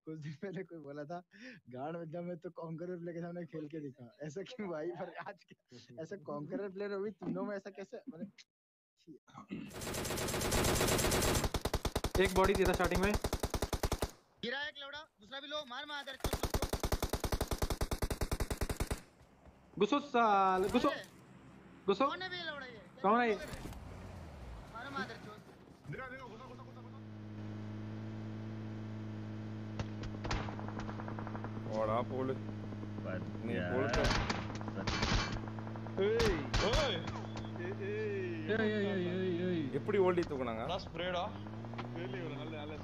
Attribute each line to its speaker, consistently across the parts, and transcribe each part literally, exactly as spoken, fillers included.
Speaker 1: कुछ दिन पहले कोई बोला था गांड में जब मैं तो कॉन्करर प्लेयर के सामने खेल के दिखा, ऐसा क्यों भाई? पर आज क्या ऐसा कॉन्करर प्लेयर हो भी तुम लोग में, ऐसा कैसे मतलब?
Speaker 2: एक बॉडी दिया था स्टार्टिंग में,
Speaker 1: गिरा एक लौड़ा, दूसरा भी लो, मार मार
Speaker 2: घुसो साल घुसो घुसो।
Speaker 1: कौन है भी लौड़ा? ये
Speaker 2: कौन है?
Speaker 1: मार मार चोद।
Speaker 3: देखो देखो घुसा घुसा घुसा घुसा।
Speaker 4: और आप बोले नहीं बोल तो
Speaker 3: ஏய் ஓய் ஏய்
Speaker 2: ஏய் ஏய் ஏய் ஏய்
Speaker 4: எப்படி ஓடி தூக்குனாங்க?
Speaker 3: நான் ஸ்ப்ரேடா வெளிய ஒரு நல்ல நல்ல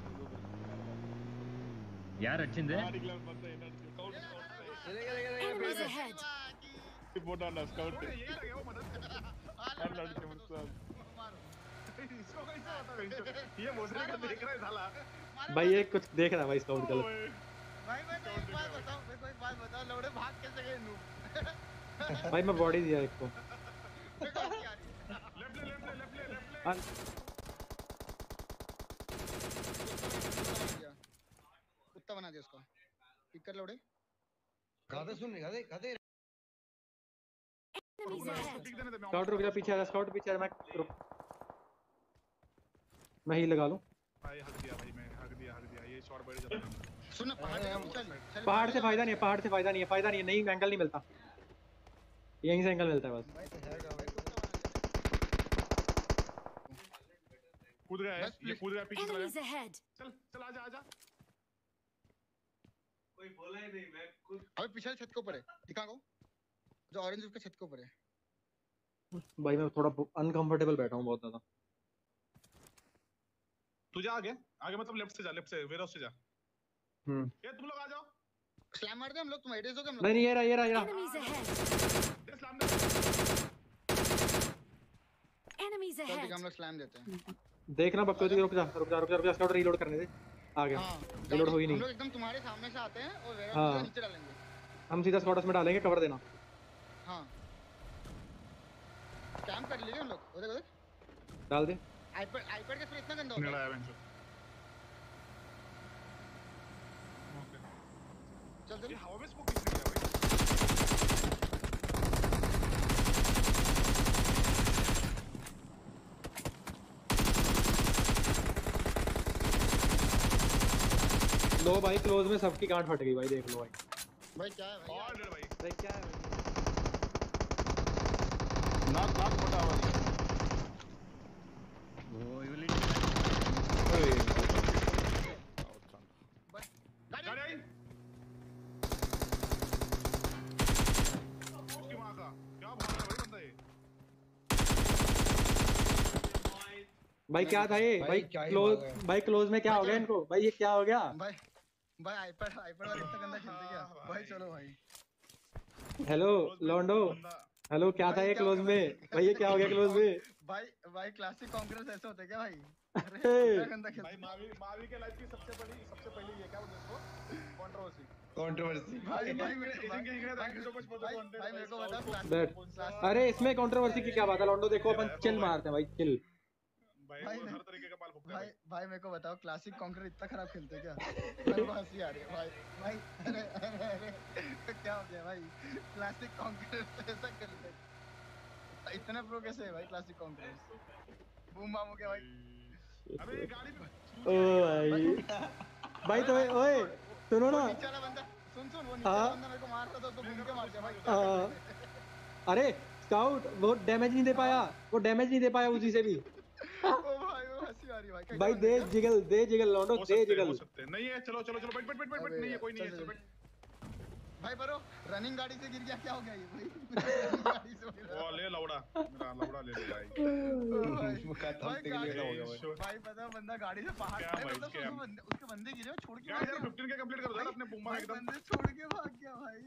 Speaker 5: யார் அடிச்சது?
Speaker 3: ஆடிக்கலாம் பார்த்தா என்ன அடிச்சு கவுண்ட்
Speaker 6: Enemies ahead.
Speaker 3: போட்டான்டா ஸ்கவுட் ஏய் மதद நல்ல அடிச்சு முடிச்சா इसको कैसे आता है? ये मोजरे का देख रहा है साला
Speaker 2: भाई ये कुछ देख रहा है भाई स्काउट गलत।
Speaker 1: भाई मैं तो एक बात बताऊं, मेरे को एक बात बताओ, लौड़े भाग कैसे गए नू?
Speaker 2: भाई मैं बॉडी दिया एक को।
Speaker 3: लेफ्ट ले लेफ्ट ले लेफ्ट ले लेफ्ट ले
Speaker 1: कुत्ता बना दिया उसको। पिक कर लौड़े।
Speaker 7: गाते सुन रहे गाते गाते
Speaker 6: Enemies ahead.
Speaker 2: स्काउट रुक जा, पीछे आ जा स्काउट, पीछे आ जा, मैं रुक मैं ही लगा लूं।
Speaker 3: भाई हक दिया भाई, मैं हक दिया हक दिया ये शॉट बैठ जाता है।
Speaker 1: सुन पहाड़ चल चल।
Speaker 2: पहाड़ से फायदा नहीं है, पहाड़ से फायदा नहीं है, फायदा नहीं है, नहीं एंगल नहीं मिलता, यहीं से एंगल मिलता है बस।
Speaker 3: कूद गया है ये, कूद गया पीछे चला
Speaker 6: Enemies
Speaker 3: गया।
Speaker 6: ahead.
Speaker 3: चल चल आजा आजा।
Speaker 7: कोई बोला ही नहीं, मैं खुद
Speaker 1: अबे पीछे छत के ऊपर है, दिखा को जो ऑरेंज उसके छत के ऊपर है।
Speaker 2: भाई मैं थोड़ा अनकंफर्टेबल बैठा हूं बहुत ज्यादा।
Speaker 3: तू जा आगे आगे, मतलब लेफ्ट से जा, लेफ्ट से वेयर हाउस से जा।
Speaker 2: हम्म
Speaker 3: ये तुम लोग आ जाओ,
Speaker 1: स्लैम मार दे हम लोग, तुम एडेस हो गए हम लोग।
Speaker 2: नहीं नहीं ये रहा ये रहा ये रहा।
Speaker 6: Enemies ahead.
Speaker 3: ये स्लैम दे।
Speaker 6: Enemies
Speaker 1: चल ठीक है,
Speaker 6: ahead.
Speaker 1: हम लोग स्लैम देते हैं।
Speaker 2: देखना बकचोदी, रुक जा रुक जा रुक जा रुक जा, स्काउट रीलोड करने दे। आ गया
Speaker 1: हां
Speaker 2: रीलोड हो ही
Speaker 1: हम
Speaker 2: नहीं।
Speaker 1: लोग एकदम तुम्हारे सामने से आते हैं और वेयर
Speaker 2: हाँ।
Speaker 1: हाउस से नीचे डालेंगे।
Speaker 2: हम सीधा स्क्वाड्स में डालेंगे, कवर देना।
Speaker 1: हां कैंप कर लिए हम लोग। वो देख वो देख
Speaker 2: डाल दे।
Speaker 1: आईपैड आईपैड का स्प्रे इतना गंदा होता
Speaker 3: निकला
Speaker 1: है।
Speaker 3: है बेंच।
Speaker 1: चल चल
Speaker 3: ये हवा में स्मोक किसने किया भाई?
Speaker 2: लो भाई क्लोज में सबकी गांठ फट गई भाई, देख लो भाई।
Speaker 1: भाई क्या है भाई?
Speaker 3: और डेढ़ भाई
Speaker 2: भाई क्या है
Speaker 3: नाक नाक मोटा हुआ है।
Speaker 5: वो यूली
Speaker 1: बस
Speaker 3: गाड़ी आई उसकी मां का क्या भाग रहा है भाई बंदा ये।
Speaker 2: भाई क्या था ये
Speaker 7: भाई
Speaker 2: भाई?
Speaker 7: क्या ही
Speaker 2: क्लोज
Speaker 7: भागा है।
Speaker 2: भाई क्लोज में क्या हो गया इनको भाई? ये क्या हो गया
Speaker 1: भाई भाई आईपैड आईपैड वाले इतना गंदा खेलते क्या?
Speaker 3: हाँ,
Speaker 1: भाई
Speaker 3: भाई।
Speaker 1: चलो भाई।
Speaker 2: हेलो लॉन्डो, हेलो क्या था ये क्लोज में भाई? ये क्या हो गया क्लोज में?
Speaker 1: भाई भाई क्लासिक कांग्रेस ऐसे होते क्या भाई? अरे
Speaker 2: हे।
Speaker 1: इतना गंदा
Speaker 3: भाई
Speaker 1: खेलते।
Speaker 3: मावी मावी के लाइफ की सबसे बड़ी सबसे पहली ये क्या बोलते हैं इसको, कंट्रोवर्सी।
Speaker 7: कंट्रोवर्सी
Speaker 1: भाई भाई मेरे को
Speaker 3: Agent के English thank you so much for the
Speaker 1: भाई
Speaker 3: कंटेंट
Speaker 1: भाई मेरे को बता
Speaker 2: बैठ।
Speaker 1: क्लासिक
Speaker 2: अरे इसमें कंट्रोवर्सी की क्या बात है लॉन्डो? देखो अपन चिल मारते हैं भाई, चिल।
Speaker 3: भाई
Speaker 1: भाई
Speaker 3: वो
Speaker 1: मैं-
Speaker 3: हर तरीके का माल फूकता है
Speaker 1: भाई
Speaker 3: भाई।
Speaker 1: भाई मेरे को बताओ क्लासिक कांग्रेस इतना खराब खेलते क्या? मेरे को हंसी आ रही है भाई। भाई अरे अरे अरे तो क्या हो गया भाई? क्लासिक कांग्रेस ऐसा खेलते इतना प्रो कैसे है भाई क्लासिक कांग्रेस? बूम बाम हो गया भाई।
Speaker 3: अबे ये गाड़ी पे
Speaker 2: ओ भाई भाई तो ओए सुनो ना।
Speaker 1: वो नीचे वाला बंदा सुन सुन वो नीचे वाला
Speaker 2: हाँ।
Speaker 1: बंदा मेरे को मार रहा था तो घूम के मार दिया भाई।
Speaker 2: आ, अरे स्काउट वो डैमेज नहीं दे पाया, वो डैमेज नहीं दे पाया उसी से भी।
Speaker 1: ओ भाई वो हंसी आ रही है भाई।
Speaker 2: भाई दे जिगल दे जिगल लॉन्डो,
Speaker 3: हो
Speaker 2: दे
Speaker 3: सकते हैं,
Speaker 2: जिगल।
Speaker 3: हो सकते हैं। नहीं है चलो चलो चलो बैठ बैठ बैठ बैठ
Speaker 1: अबे
Speaker 3: नहीं है कोई नहीं है
Speaker 1: चल,
Speaker 3: चल
Speaker 1: चल,
Speaker 3: बैठ।
Speaker 1: भाई बरो रनिंग गाड़ी से गिर गया क्या हो गया ये भाई? रनिंग गाड़ी से गिरा।
Speaker 3: वो ले लौड़ा मेरा लौड़ा ले ले भाई।
Speaker 1: ओ भाई
Speaker 7: खत्म
Speaker 1: भाई
Speaker 7: तक
Speaker 1: गाड़ी-
Speaker 7: लेना हो गया भाई।
Speaker 1: भाई पता है बंदा गाड़ी से पहाड़
Speaker 3: क्या
Speaker 1: भाई
Speaker 3: भाई,
Speaker 1: मतलब
Speaker 3: क्या?
Speaker 1: उसके बंदे उसके बंदे गिरे और छोड़ के
Speaker 3: क्या
Speaker 1: भाग
Speaker 3: यार
Speaker 1: गया।
Speaker 3: फिफ्टीन के कंप्लीट कर दो यार अपने बुम्मा
Speaker 1: भाई
Speaker 3: एकदम।
Speaker 1: बंदे छोड़ के भाग गया भाई।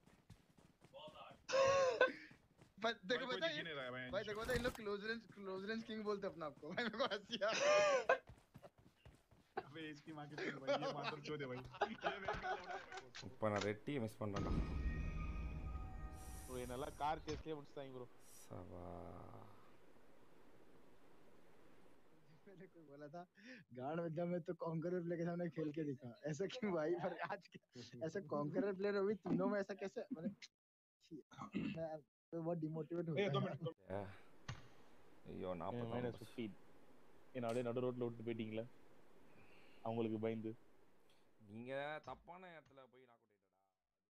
Speaker 1: पर देखो
Speaker 3: कोई
Speaker 1: पता
Speaker 3: दिख ही
Speaker 1: है
Speaker 3: नहीं रहा है भाई।
Speaker 1: भाई देखो पता है इन लोग close range close range king बोलते हैं अपने आप को। भाई मेरे को हंसी आ रही है।
Speaker 3: अबे इसकी मां की तो भाई ये मादर चोद है भाई। ये मेरे का लौड़ा है।
Speaker 4: இப்போ நான் ரெட்டி மிஸ் பண்றேன்டா.
Speaker 8: ப்ரோ என்னெல்லாம் கார் கேஸ்லயே முடிச்சிட்டாங்க ப்ரோ.
Speaker 4: சவா
Speaker 1: मैंने कोई बोला था गार्ड में जब मैं तो कॉन्करर प्ले के सामने खेल के दिखा ऐसा क्यों भाई पर आज ऐसा कॉन्करर प्लेयर अभी तीनों में ऐसा कैसे मतलब मैं तो बहुत डिमोटिवेट होता है
Speaker 4: ஐயோ நாற்பத்தி
Speaker 8: மைனஸ் ஃபிஃப்டீன் என்னோட நடு ரோட்ல விட்டு போயிட்டீங்களா அவங்களுக்கு பயந்து
Speaker 4: நீங்க தப்பான இடத்துல போய் நான்